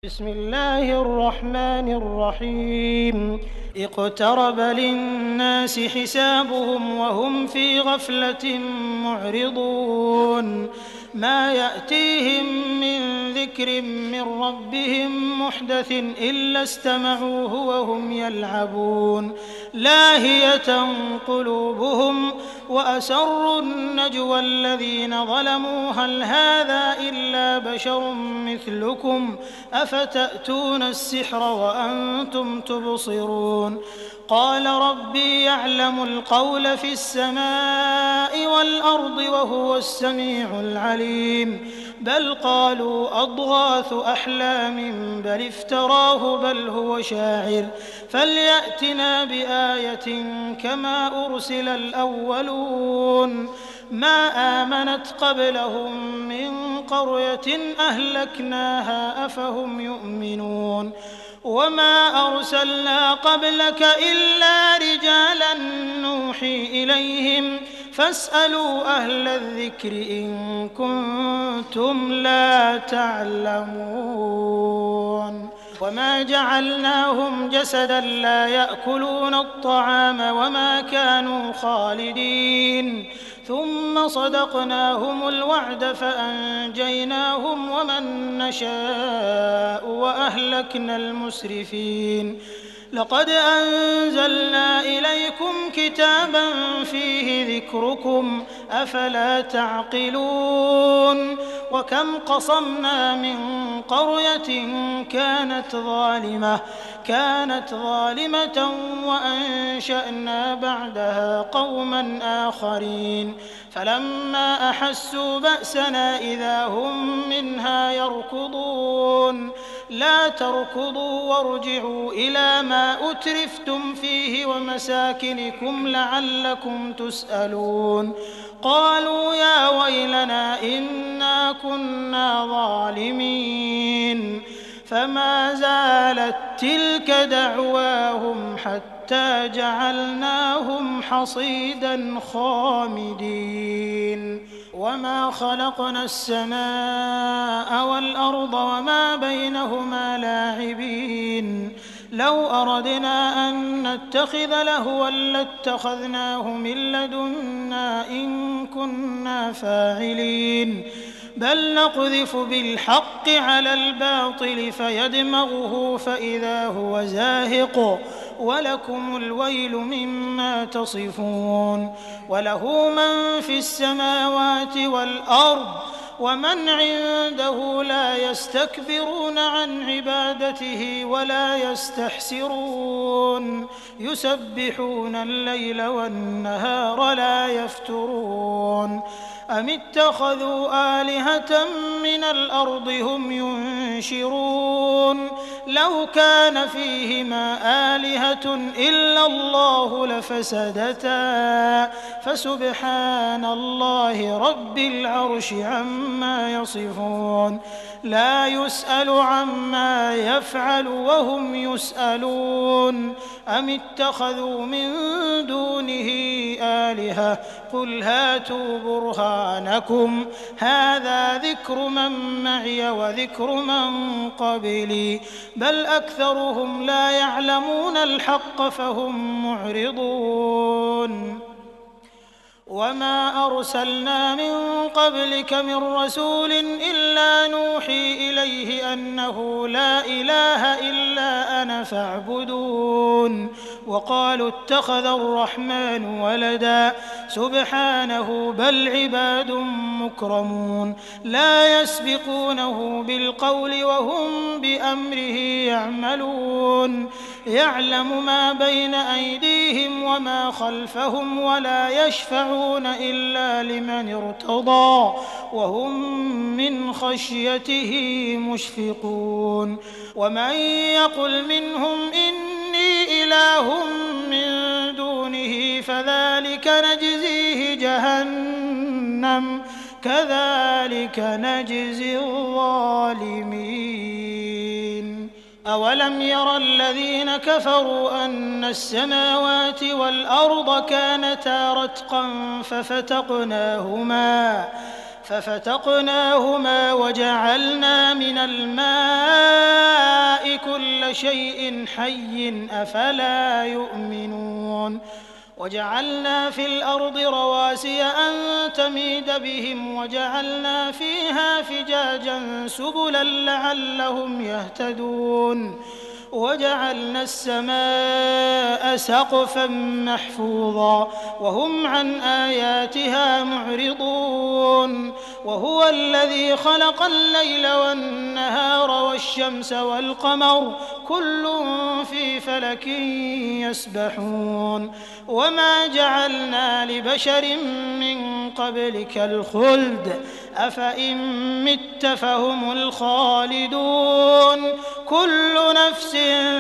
بسم الله الرحمن الرحيم اقترب للناس حسابهم وهم في غفلة معرضون ما يأتيهم من ذكر من ربهم محدث إلا استمعوه وهم يلعبون لاهية قلوبهم وأسروا النجوى الذين ظلموا هل هذا إلا بشر مثلكم أفتأتون السحر وأنتم تبصرون قال ربي يعلم القول في السماء والأرض وهو السميع العليم بل قالوا أضغاث أحلام بل افتراه بل هو شاعر فليأتنا بآية كما أرسل الأولون ما آمنت قبلهم من قرية أهلكناها أفهم يؤمنون وما أرسلنا قبلك إلا رجالا نوحي إليهم فاسألوا أهل الذكر إن كنتم لا تعلمون وما جعلناهم جسدا لا يأكلون الطعام وما كانوا خالدين ثم صدقناهم الوعد فأنجيناهم ومن نشاء وأهلكنا المسرفين لقد أنزلنا إليكم كتابا فيه ذكركم أفلا تعقلون وكم قصمنا من قرية كانت ظالمة وأنشأنا بعدها قوما آخرين فلما أحسوا بأسنا إذا هم منها يركضون لا تركضوا وارجعوا إلى ما أترفتم فيه ومساكنكم لعلكم تسألون قالوا يا ويلنا إنا كنا ظالمين فما زالت تلك دعواهم حتى جعلناهم حصيدا خامدين وما خلقنا السماء والأرض وما بينهما لاعبين لو أردنا أن نتخذ لهوا لاتخذناه من لدنا إن كنا فاعلين بل نقذف بالحق على الباطل فيدمغه فإذا هو زاهق ولكم الويل مما تصفون وله من في السماوات والأرض ومن عنده لا يستكبرون عن عبادته ولا يستحسرون يسبحون الليل والنهار لا يفترون أم اتخذوا آلهة من الأرض هم ينشرون لو كان فيهما آلهة إلا الله لفسدتا فسبحان الله رب العرش عما يصفون لا يسأل عما يفعل وهم يسألون أم اتخذوا من دونه آلهة قل هاتوا برهانكم هذا ذكر من معي وذكر من قبلي بل أكثرهم لا يعلمون الحق فهم معرضون وما أرسلنا من قبلك من رسول إلا نوحي إليه أنه لا إله إلا أنا فاعبدون وقالوا اتخذ الرحمن ولدا سبحانه بل عباد مكرمون لا يسبقونه بالقول وهم بأمره يعملون يعلم ما بين أيديهم وما خلفهم ولا يشفعون إلا لمن ارتضى وهم من خشيته مشفقون ومن يقل منهم إني إله من دونه فذلك نجزيه جهنم كذلك نجزي الظالمين أولم ير الذين كفروا أن السماوات والأرض كانتا رتقا ففتقناهما وجعلنا من الماء كل شيء حي أفلا يؤمنون وجعلنا في الأرض رواسي أن تميد بهم وجعلنا فيها فجاجا سبلا لعلهم يهتدون وجعلنا السماء سقفا محفوظا وهم عن آياتها معرضون وهو الذي خلق الليل والنهار والشمس والقمر كل في فلك يسبحون وما جعلنا لبشر من قبلك الخلد أفإن مت فهم الخالدون كل نفس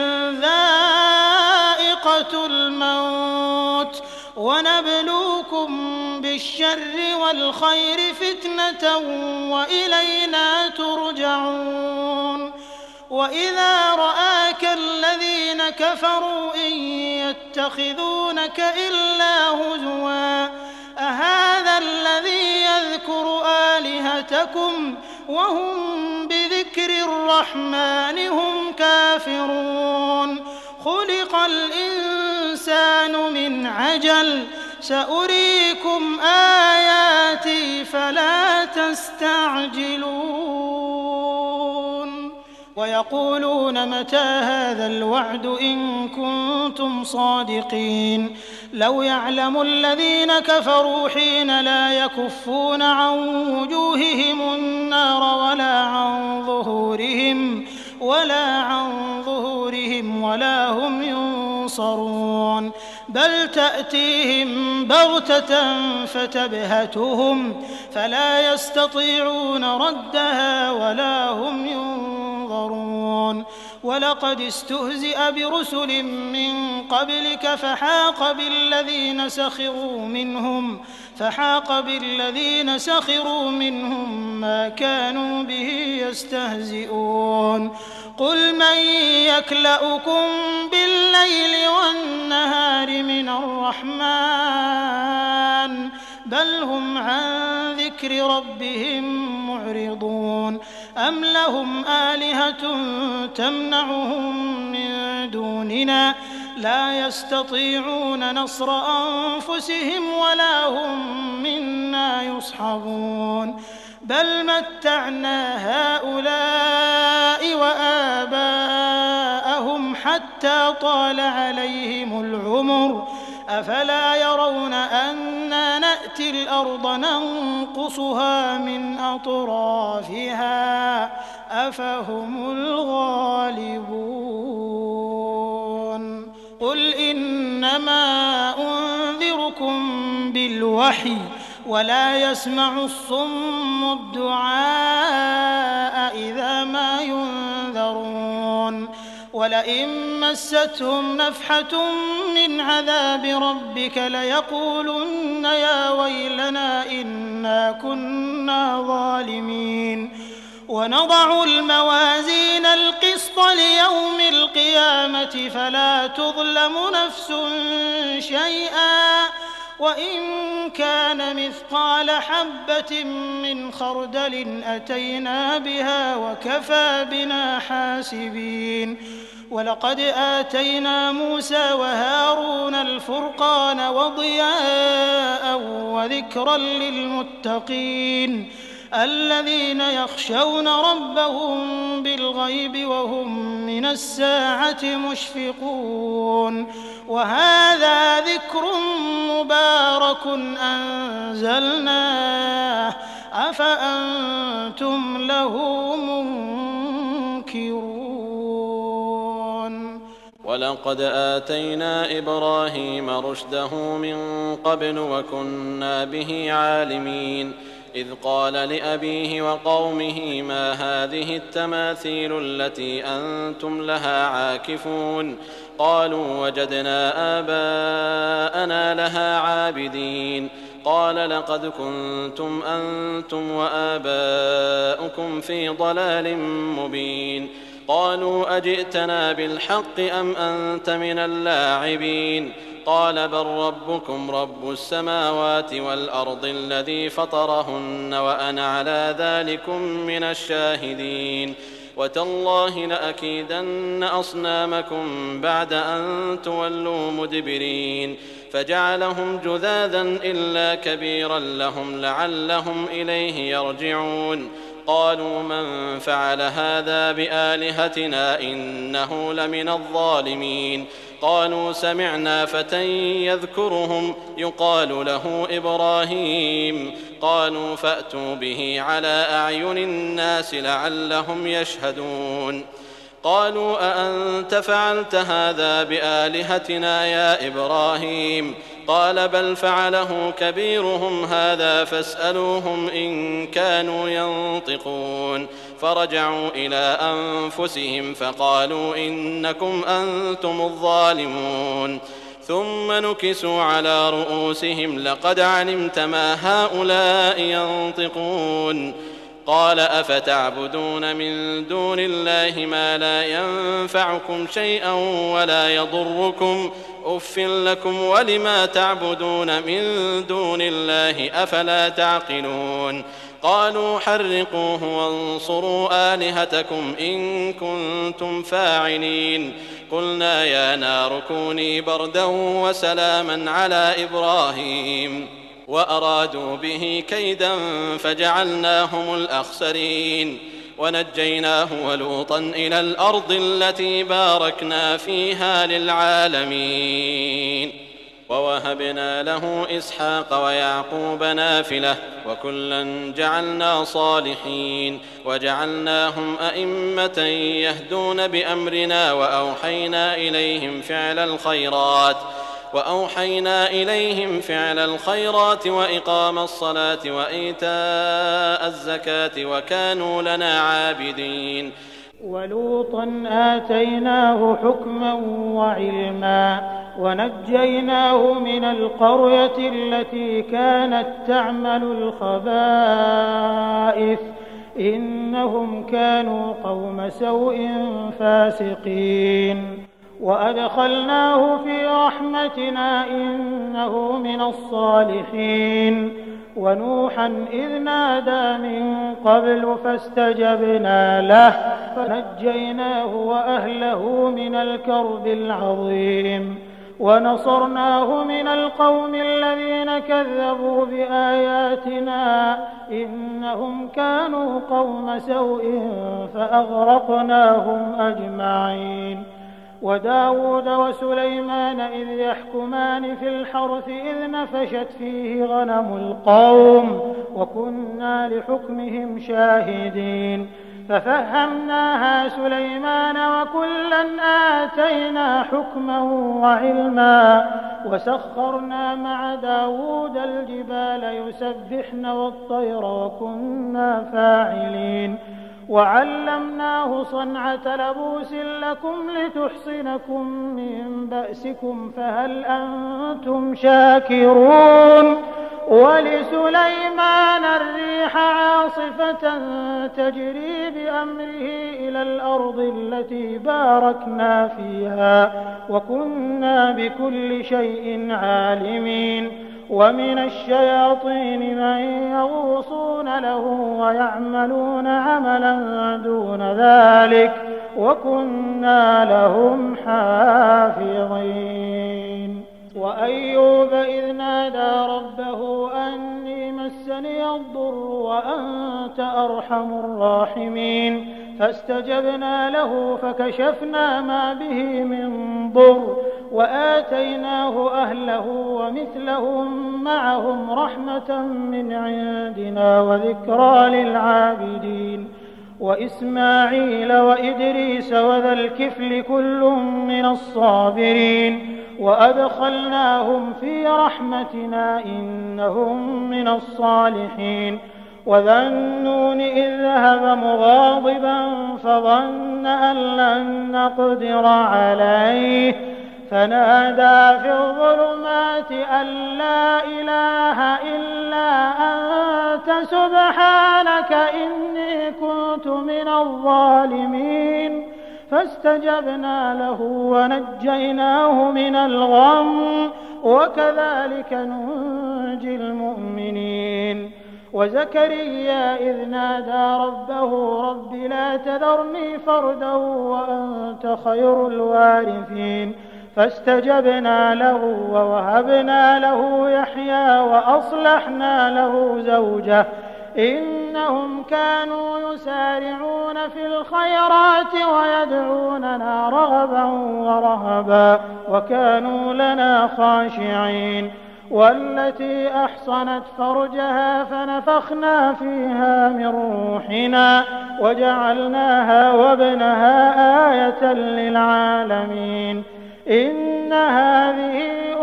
ذائقة الموت ونبلوكم بالشر والخير فتنة وإلينا ترجعون وإذا رآك الذين كفروا إن يتخذونك إلا هزوا أهذا الذي يذكر آلهتكم وهم بذكر الرحمن هم كافرون خلق الإنسان من عجل سأريكم آياتي فلا تستعجلون ويقولون متى هذا الوعد إن كنتم صادقين لو يعلم الذين كفروا حين لا يكفون عن وجوههم النار ولا عن ظهورهم ولا هم ينصرون بل تأتيهم بغتة فتبهتهم فلا يستطيعون ردها ولا هم ينظرون ولقد استهزئ برسل من قبلك فحاق بالذين سخروا منهم ما كانوا به يستهزئون قل من يكلؤكم بالليل والنهار من الرحمن بل هم عن ذكر ربهم معرضون أم لهم آلهة تمنعهم من دوننا لا يستطيعون نصر أنفسهم ولا هم منا يصحبون بل متعنا هؤلاء وآباءهم حتى طال عليهم العمر أفلا يرون أنا نأتي الأرض ننقصها من أطرافها أفهم الغالبون قل إنما أنذركم بالوحي ولا يسمع الصم الدعاء إذا ما ينذرون ولئن مستهم نفحة من عذاب ربك ليقولن يا ويلنا إنا كنا ظالمين ونضع الموازين القسط ليوم القيامة فلا تظلم نفس شيئا وإن كان مثقال حبة من خردل أتينا بها وكفى بنا حاسبين ولقد آتينا موسى وهارون الفرقان وضياء وذكرا للمتقين الذين يخشون ربهم بالغيب وهم من الساعة مشفقون وهذا ذكر مبارك أنزلناه أفأنتم له منكرون ولقد آتينا إبراهيم رشده من قبل وكنا به عالمين إذ قال لأبيه وقومه ما هذه التماثيل التي أنتم لها عاكفون قالوا وجدنا آباءنا لها عابدين قال لقد كنتم أنتم وآباؤكم في ضلال مبين قالوا أجئتنا بالحق أم أنت من اللاعبين قال بل ربكم رب السماوات والأرض الذي فطرهن وأنا على ذلكم من الشاهدين وتالله لأكيدن أصنامكم بعد أن تولوا مدبرين فجعلهم جذاذا إلا كبيرا لهم لعلهم إليه يرجعون قالوا من فعل هذا بآلهتنا إنه لمن الظالمين قالوا سمعنا فتى يذكرهم يقال له إبراهيم قالوا فأتوا به على أعين الناس لعلهم يشهدون قالوا أأنت فعلت هذا بآلهتنا يا إبراهيم قال بل فعله كبيرهم هذا فاسألوهم إن كانوا ينطقون فرجعوا إلى أنفسهم فقالوا إنكم أنتم الظالمون ثم نكسوا على رؤوسهم لقد علمت ما هؤلاء ينطقون قال أفتعبدون من دون الله ما لا ينفعكم شيئا ولا يضركم أف لكم ولما تعبدون من دون الله أفلا تعقلون قالوا حرقوه وانصروا آلهتكم إن كنتم فاعلين قلنا يا نار كوني بردا وسلاما على إبراهيم وأرادوا به كيدا فجعلناهم الأخسرين ونجيناه ولوطا إلى الأرض التي باركنا فيها للعالمين ووهبنا له إسحاق ويعقوب نافلة وكلا جعلنا صالحين وجعلناهم أئمة يهدون بأمرنا وأوحينا إليهم فعل الخيرات وإقام الصلاة وإيتاء الزكاة وكانوا لنا عابدين ولوطا آتيناه حكما وعلما ونجيناه من القرية التي كانت تعمل الخبائث إنهم كانوا قوم سوء فاسقين وأدخلناه في رحمتنا إنه من الصالحين ونوحا إذ نادى من قبل فاستجبنا له فنجيناه وأهله من الكرب العظيم ونصرناه من القوم الذين كذبوا بآياتنا إنهم كانوا قوم سوء فأغرقناهم أجمعين وداود وسليمان إذ يحكمان في الحرث إذ نفشت فيه غنم القوم وكنا لحكمهم شاهدين ففهمناها سليمان وكلا آتينا حكما وعلما وسخرنا مع داود الجبال يسبحن والطير وكنا فاعلين وعلمناه صنعة لبوس لكم لتحصنكم من بأسكم فهل أنتم شاكرون ولسليمان الريح عاصفة تجري بأمره إلى الأرض التي باركنا فيها وكنا بكل شيء عالمين ومن الشياطين من يغوصون له ويعملون عملا دون ذلك وكنا لهم حافظين وأيوب إذ نادى ربه أني مسني الضر وأنت أرحم الراحمين فاستجبنا له فكشفنا ما به من ضر وآتيناه أهله ومثلهم معهم رحمة من عندنا وذكرى للعابدين وإسماعيل وإدريس وذا الكفل كل من الصابرين وأدخلناهم في رحمتنا إنهم من الصالحين وذا النون إذ ذهب مغاضبا فظن أن لن نقدر عليه فنادى في الظلمات أن لا إله إلا أنت سبحانك إني كنت من الظالمين فاستجبنا له ونجيناه من الغم وكذلك ننجي المؤمنين وزكريا إذ نادى ربه رب لا تذرني فردا وأنت خير الوارثين فاستجبنا له ووهبنا له يحيى وأصلحنا له زوجه إنهم كانوا يسارعون في الخيرات ويدعوننا رغبا ورهبا وكانوا لنا خاشعين والتي أحصنت فرجها فنفخنا فيها من روحنا وجعلناها وابنها آية للعالمين إن هذه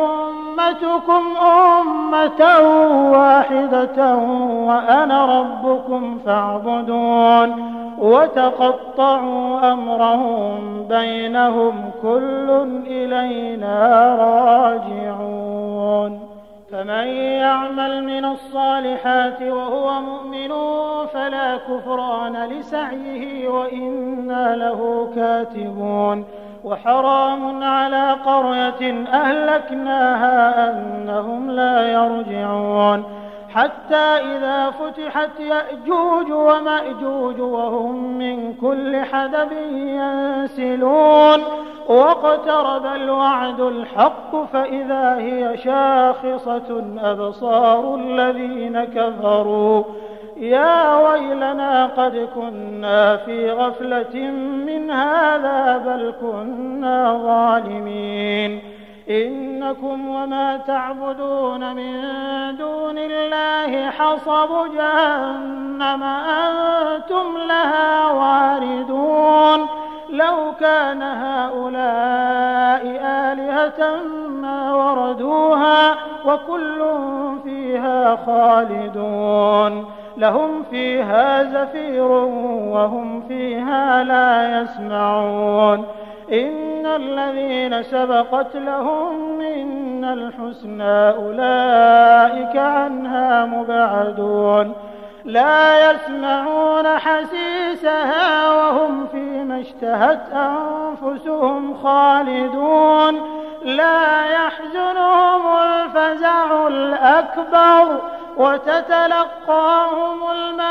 أمتكم أمة واحدة وأنا ربكم فاعبدون وتقطعوا أمرهم بينهم كل إلينا راجعون فمن يعمل من الصالحات وهو مؤمن فلا كفران لسعيه وإنا له كاتبون وحرام على قرية أهلكناها أنهم لا يرجعون حتى إذا فتحت يأجوج ومأجوج وهم من كل حدب ينسلون واقترب الوعد الحق فإذا هي شاخصة أبصار الذين كفروا يا ويلنا قد كنا في غفلة من هذا بل كنا ظالمين إنكم وما تعبدون من دون الله حصب جهنم أنتم لها واردون لو كان هؤلاء آلهة ما وردوها وكل فيها خالدون لهم فيها زفير وهم فيها لا يسمعون إن الذين سبقت لهم منا الحسنى أولئك عنها مبعدون لا يسمعون حسيسها وهم فيما اشتهت أنفسهم خالدون لا يحزنهم الفزع الأكبر وتتلقاهم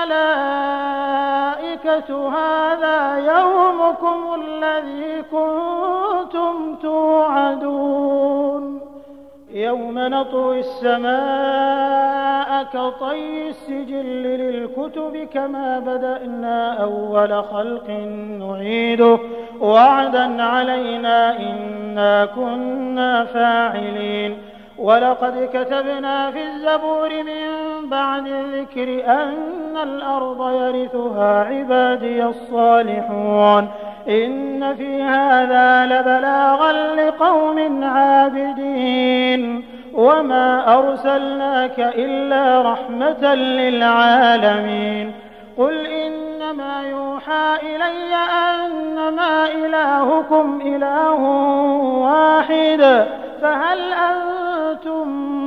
الملائكة هذا يومكم الذي كنتم توعدون يوم نطوي السماء كطي السجل للكتب كما بدأنا أول خلق نعيده وعدا علينا إنا كنا فاعلين ولقد كتبنا في الزبور من بعد الذكر أن الأرض يرثها عبادي الصالحون إن في هذا لبلاغا لقوم عابدين وما أرسلناك إلا رحمة للعالمين قل إنما يوحى إلي أنما إلهكم إله واحد فهل أنتم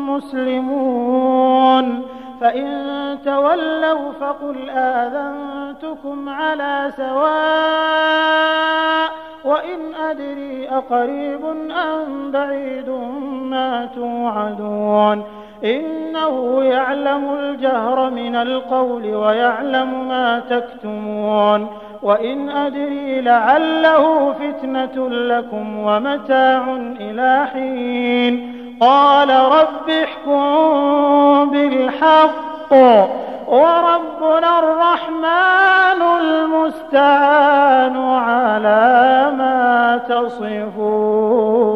مسلمون فإن تولوا فقل آذنتكم على سواء وإن أدري أقريب أم بعيد ما توعدون إنه يعلم الجهر من القول ويعلم ما تكتمون وإن أدري لعله فتنة لكم ومتاع إلى حين قال رب احكم بالحق وربنا الرحمن المستعان على ما تصفون